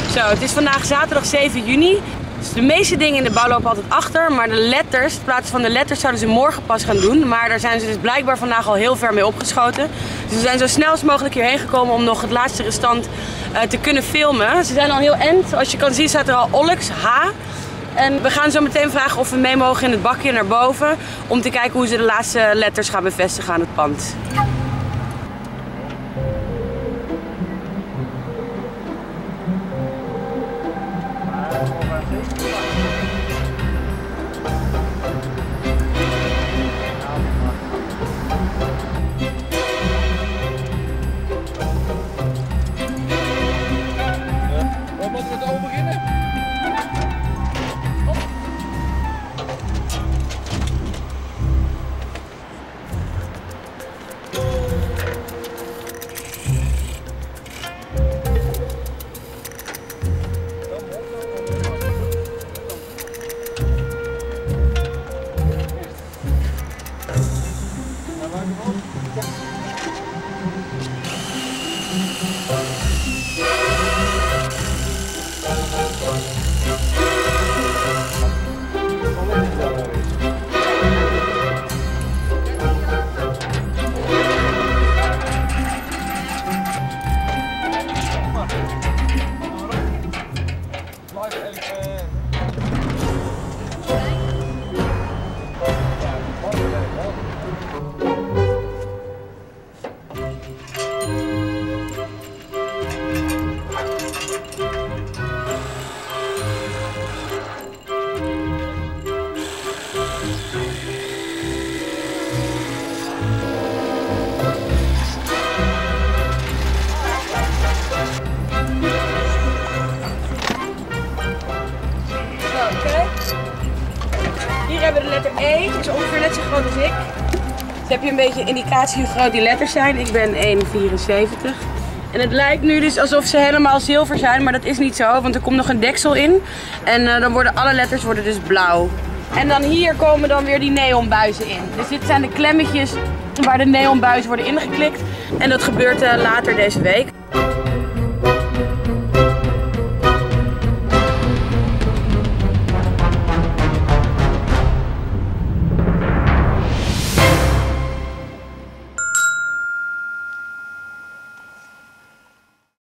Zo, het is vandaag zaterdag 7 juni. Dus de meeste dingen in de bouw lopen altijd achter, maar de letters, in plaats van de letters zouden ze morgen pas gaan doen. Maar daar zijn ze dus blijkbaar vandaag al heel ver mee opgeschoten. Dus we zijn zo snel als mogelijk hierheen gekomen om nog het laatste restant te kunnen filmen. Ze zijn al heel end. Zoals je kan zien staat er al Olux H. En we gaan zo meteen vragen of we mee mogen in het bakje naar boven. Om te kijken hoe ze de laatste letters gaan bevestigen aan het pand. Moeten we het over beginnen? Hier hebben we de letter E, die is ongeveer net zo groot als ik. Dus heb je een beetje indicatie hoe groot die letters zijn. Ik ben 1,74. En het lijkt nu dus alsof ze helemaal zilver zijn, maar dat is niet zo, want er komt nog een deksel in. En dan worden alle letters dus blauw. En dan hier komen dan weer die neonbuizen in. Dus dit zijn de klemmetjes waar de neonbuizen worden ingeklikt. En dat gebeurt later deze week.